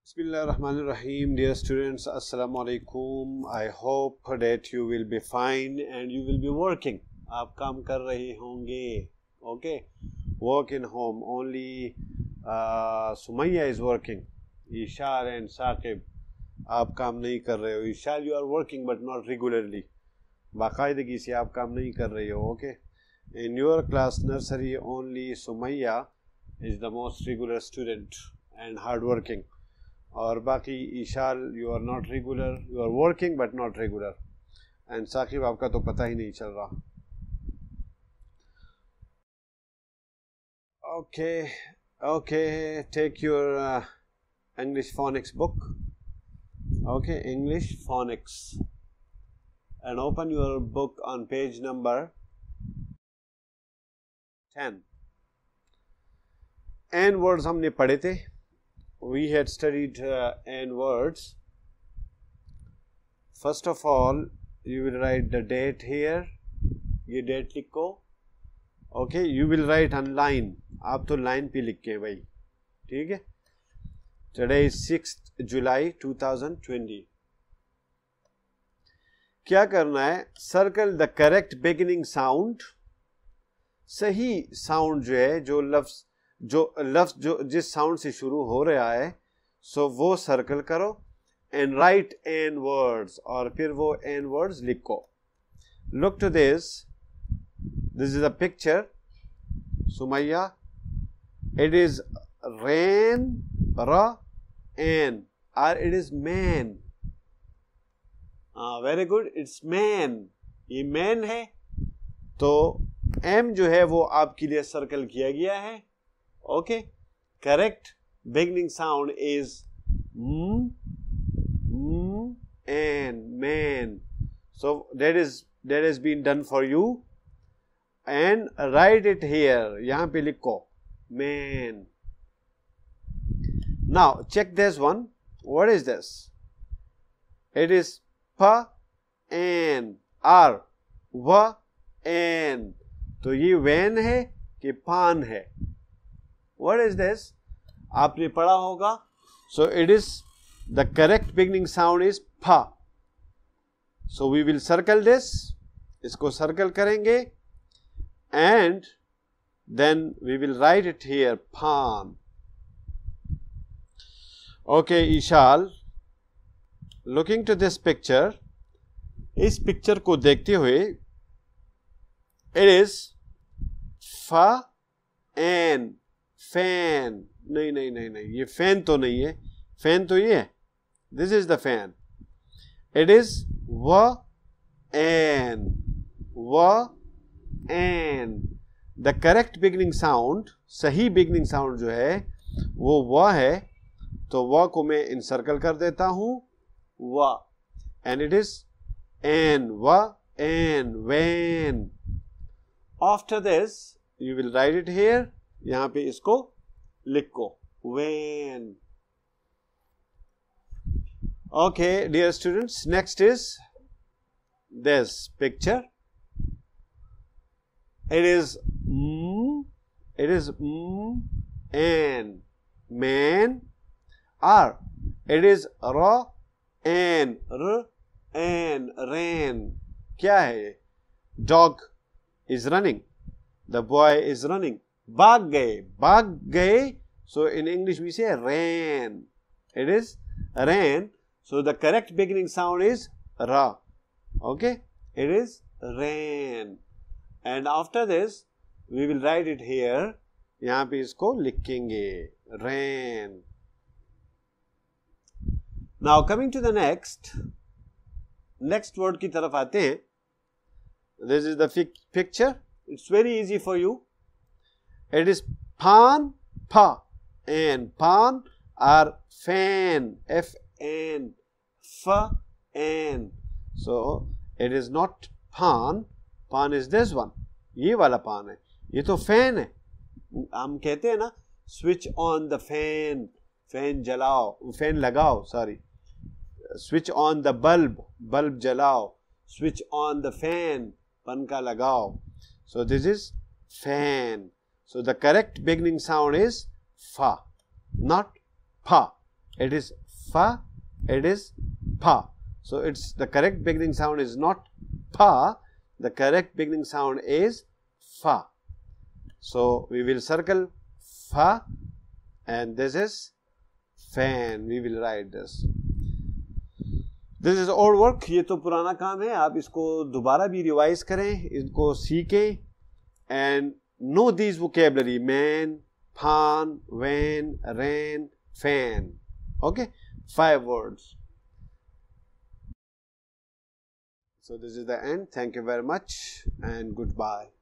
Bismillahirrahmanirrahim. Dear students, Assalamu alaikum. I hope that you will be fine and you will be working. आप काम कर रहे होंगे. Okay. Work in home. Only Sumayya is working. Ishal and Saqib. आप काम नहीं कर रहे हो. Ishal, you are working but not regularly. बाकायदगी से आप काम नहीं कर रहे हो. Okay. In your class nursery, only Sumayya is the most regular student and hard working. और बाकी Ishal you are not regular, you are working but not regular. And Saqib आपका तो पता ही नहीं चल रहा. Okay take your English phonics book. Okay, English phonics and open your book on page number 10. N words हमने पढ़े थे. We had studied n words. First of all, you will write the date here. ये date लिखो. Okay, you will write on line. आप तो line पे लिख के भाई, ठीक है. Today is 6th July 2020. क्या करना है? Circle the correct beginning sound. सही sound जो है, जो लफ्ज जो जिस साउंड से शुरू हो रहा है, सो वो सर्कल करो एंड राइट एन वर्ड्स, और फिर वो एन वर्ड्स लिखो. Look to this is a picture. Sumaiya, it is rain, R N, और it is man. Very good, it's man. ये मैन है, तो एम जो है वो आपके लिए सर्कल किया गया है. Okay, correct beginning sound is and man. So that has been done for you, and write it here. यहाँ पे लिखो man. Now check this one. What is this? It is pa an r va an. तो ये van है कि पान है? What is this? आपने पढ़ा होगा. So it is the correct beginning sound is pha. So we will circle this. इसको circle करेंगे and then we will write it here, pan. Okay, Ishal, looking to this picture, इस picture को देखते हुए, it is fa and fan. नहीं, ये fan तो नहीं है. फैन तो ये है. This is the fan. It is va N. The correct beginning sound, सही बिगनिंग साउंड जो है वो व है, तो व को मैं इनसर्कल कर देता हूं, va. And it is N, va N, van. After this you will write it here. यहां पे इसको लिखो, when. Okay, dear students, next is this picture. It is and man, or it is ra and rain. क्या है ये? Dog is running. The boy is running. भाग गए. So in English we say ran. It is ran. So the correct beginning sound is ra. Okay, it is ran. And after this we will write it here. यहाँ पे इसको लिखेंगे, ran. Now coming to the next word की तरफ आते हैं. This is the picture. It's very easy for you. It is pan, pa, and pan are fan, f-n, f-n. So it is not pan. Pan is this one. ये वाला पान है. ये तो फैन है. हम कहते हैं ना, switch on the fan. Fan जलाओ, फैन लगाओ, sorry. Switch on the bulb. Bulb जलाओ. Switch on the fan. पंखा लगाओ. So this is fan. So the correct beginning sound is fa, not pa. It is fa, it is pa. So it's the correct beginning sound is not pa, the correct beginning sound is fa. So we will circle fa and this is fan. We will write this. This is old work. ये तो पुराना काम है. आप इसको दोबारा भी revise करें, इनको सीखें and know these vocabulary: man, pan, van, ran, fan. Okay, 5 words. So this is the end. Thank you very much and goodbye.